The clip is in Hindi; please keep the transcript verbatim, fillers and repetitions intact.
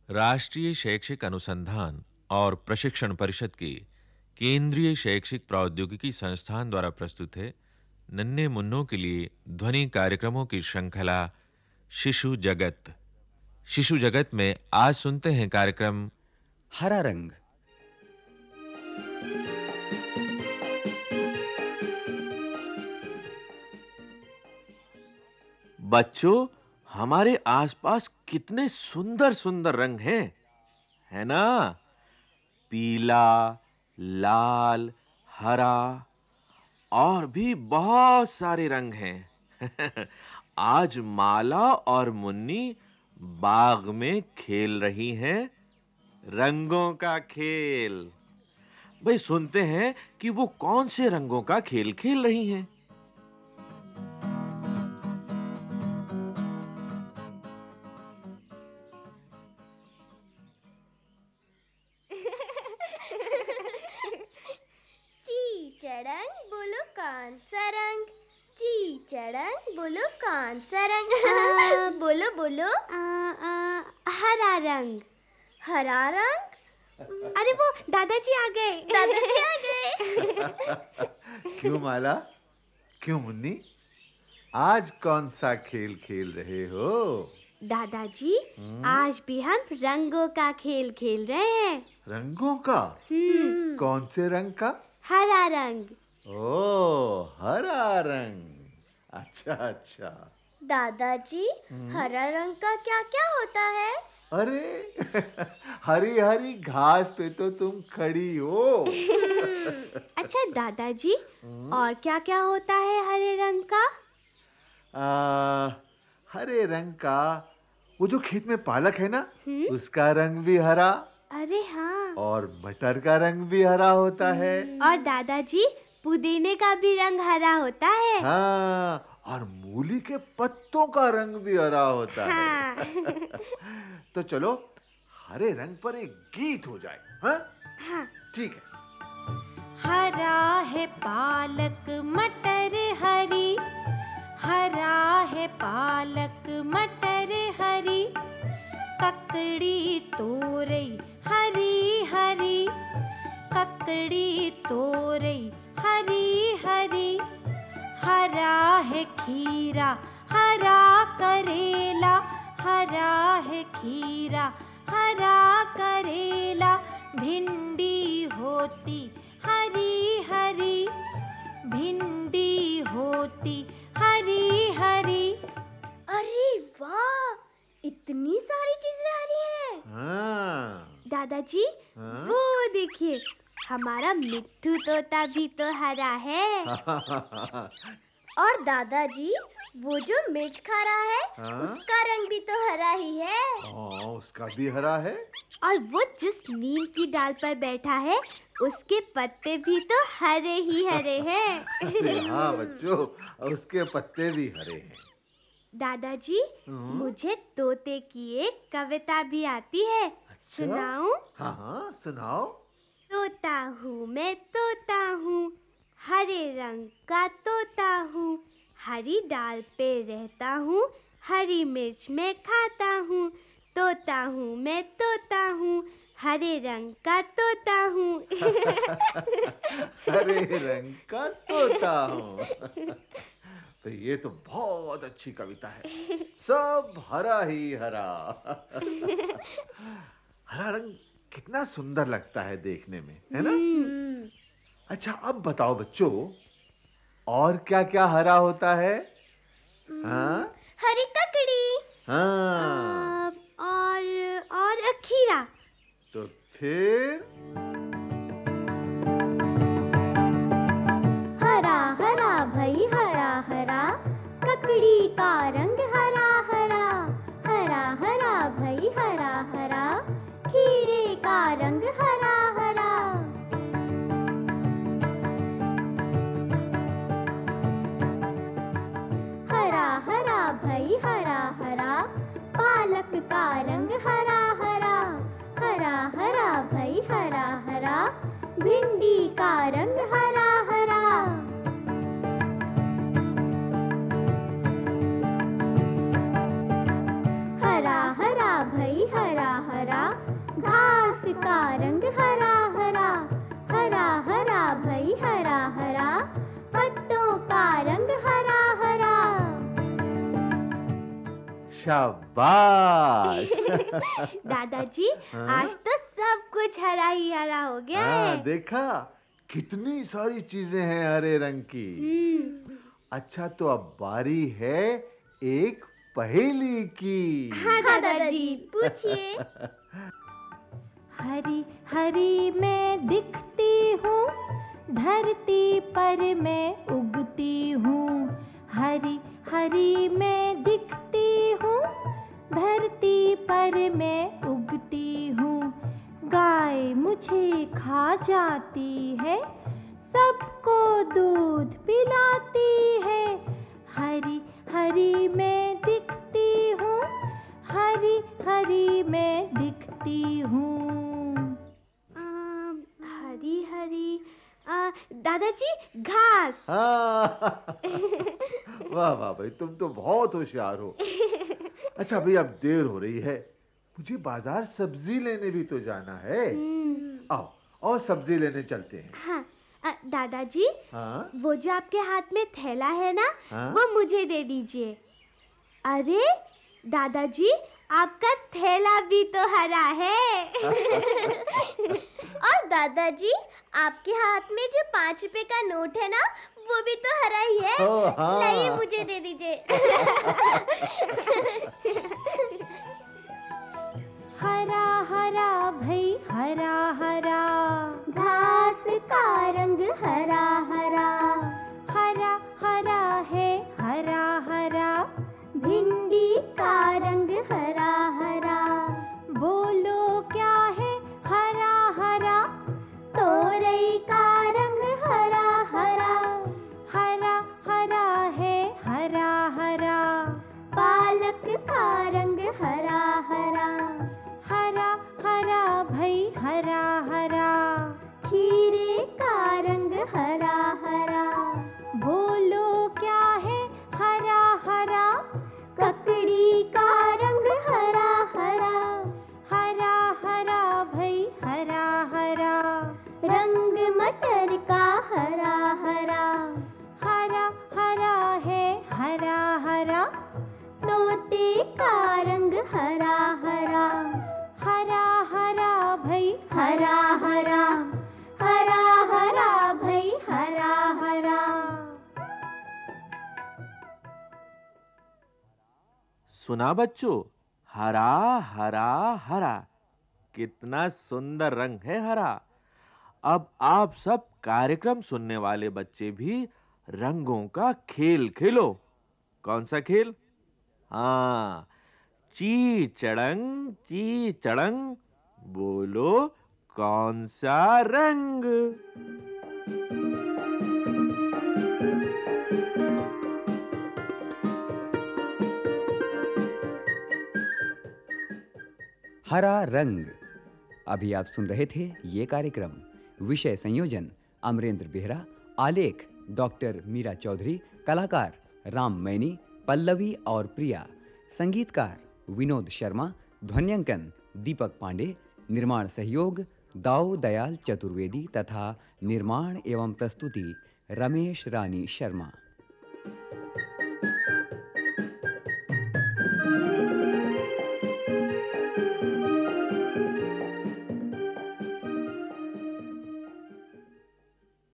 राष्ट्रीय शैक्षिक अनुसंधान और प्रशिक्षण परिषद के केंद्रीय शैक्षिक प्रौद्योगिकी संस्थान द्वारा प्रस्तुत है नन्हे मुन्नों के लिए ध्वनि कार्यक्रमों की श्रृंखला शिशु जगत। शिशु जगत में आज सुनते हैं कार्यक्रम हरा रंग। बच्चों, हमारे आसपास कितने सुंदर-सुंदर रंग हैं, है ना? पीला, लाल, हरा और भी बहुत सारे रंग हैं। आज माला और मुन्नी बाग में खेल रही हैं रंगों का खेल। भाई सुनते हैं कि वो कौन से रंगों का खेल खेल रही हैं। चीचड़ंग बोलो कौन सा रंग? चीचड़ंग बोलो कौन सा रंग? बोलो बोलो। आ, आ, हरा रंग। हरा रंग? अरे वो दादाजी आ गए। दादाजी आ गए। क्यों माला? क्यों मुन्नी? आज कौन सा खेल खेल रहे हो? दादाजी, आज भी हम रंगों का खेल खेल रहे हैं। रंगों का? हम्म, कौन से रंग का? हरा रंग। ओ, हरा रंग। अच्छा अच्छा। दादाजी, हरा रंग का क्या-क्या होता है? अरे हरी हरी घास पे तो तुम खड़ी हो। अच्छा दादाजी, और क्या-क्या होता है हरे रंग का? आ, हरे रंग का वो जो खेत में पालक है ना, उसका रंग भी हरा। अरे हाँ। और मटर का रंग भी हरा होता है। और दादाजी, पुदीने का भी रंग हरा होता है। हाँ, और मूली के पत्तों का रंग भी हरा होता हाँ। है। तो चलो हरे रंग पर एक गीत हो जाए। हाँ? हाँ। ठीक है। हरा है पालक मटर हरी, हरा है पालक मटर हरी, ककड़ी तोरई हरी हरी, ककड़ी तोरई हरी हरी, हरा है खीरा हरा करेला, हरा है खीरा हरा करेला, भिंडी होती हरी हरी, भिंडी होती हरी हरी। अरे वाह, इतनी सारी चीजें हरी हैं। हाँ। दादाजी, हाँ? वो देखिए, हमारा मिट्ठू तोता भी तो हरा है। और दादाजी, वो जो मिर्च खा रहा है, हाँ? उसका रंग भी तो हरा ही है। हाँ, उसका भी हरा है। और वो जिस नीम की डाल पर बैठा है, उसके पत्ते भी तो हरे ही हरे हैं। अरे हाँ बच्चों, उसके पत्ते भी हरे हैं। दादाजी, मुझे तोते की एक कविता भी आती है। अच्छा? सुनाऊं? हाँ हाँ, सुनाओ। तोता हूँ मैं तोता हूँ, हरे रंग का तोता हूँ, हरी डाल पे रहता हूँ, हरी मिर्च में खाता हूँ, तोता हूँ मैं तोता हूँ, हरे रंग का तोता हूँ। हरे रंग का तोता हूँ। तो ये तो बहुत अच्छी कविता है। सब हरा ही हरा। हरा रंग कितना सुंदर लगता है देखने में, है ना? अच्छा, अब बताओ बच्चों, और क्या-क्या हरा होता है? हाँ? हरी ककड़ी। हाँ। आ, और और खीरा। तो फिर हरा हरा भई हरा हरा, ककड़ी का रंग हरा हरा, हरा हरा भई हरा हरा, खीरे का रंग हरा हरा। हरा हरा भई हरा हरा, पालक का रंग हरा हरा, हरा हरा भई हरा हरा, भिंडी का रंग हरा हरा। हरा हरा भई हरा हरा, शाबाश। दादाजी, हाँ? आज तो सब कुछ हरा ही हरा हो गया हाँ, है। देखा कितनी सारी चीजें हैं हरे रंग की। हम्म, अच्छा, तो अब बारी है एक पहेली की। हाँ दादाजी, पूछिए। हरी हरी मैं दिखती हूँ, धरती पर मैं उगती हूँ। हरी हरी मैं दिखती हूँ, धरती पर मैं उगती हूँ। गाय मुझे खा जाती है, सबको दूध पिलाती है। हरी हरी मैं दिखती हूँ, हरी हरी मैं दिखती हूँ। अम, हरी हरी आ, दादाजी, घास। हाँ। वाह वाह भाई, तुम तो बहुत होशियार हो। अच्छा भाई, अब देर हो रही है, मुझे बाजार सब्जी लेने भी तो जाना है। हम्म, आओ और सब्जी लेने चलते हैं। हाँ, आ, दादाजी, हाँ वो जो आपके हाथ में थैला है ना, हाँ? वो मुझे दे दीजिए। अरे दादाजी, आपका थैला भी तो हरा है। और दादाजी, आपके हाथ में जो पाँच रुपए का नोट है ना, वो भी तो हरा ही है। ओ, हाँ। लाइए, मुझे दे दीजिए। हरा हरा भई हरा हरा, घास का रंग हरा हरा, हरा हरा है हरा हरा। भिंडी का रंग हरा हरा, बोलो क्या है हरा हरा, तोरई का रंग हरा हरा, हरा हरा है हरा हरा। पालक का रंग हरा हरा, हरा हरा भई हरा हरा, खीरे का रंग हरा हरा, बोलो क्या है हरा हरा, ककड़ी का रंग हरा हरा, हरा हरा भई हरा हरा। रंग मटर का हरा हरा, हरा हरा है हरा हरा, तोते का रंग हरा हरा, हरा हरा भई हरा हरा, हरा हरा भई हरा हरा। सुना बच्चों, हरा हरा हरा, कितना सुंदर रंग है हरा। अब आप सब कार्यक्रम सुनने वाले बच्चे भी रंगों का खेल खेलो। कौन सा खेल? हाँ, ची चड़ंग ची चड़ंग, बोलो कौन सा रंग? हरा रंग। अभी आप सुन रहे थे ये कार्यक्रम। विषय संयोजन अमरेंद्र बेहरा, आलेख डॉक्टर मीरा चौधरी, कलाकार राम मैनी, पल्लवी और प्रिया, संगीतकार विनोद शर्मा, ध्वन्यांकन दीपक पांडे, निर्माण सहयोग दाऊ दयाल चतुर्वेदी तथा निर्माण एवं प्रस्तुति रमेश रानी शर्मा।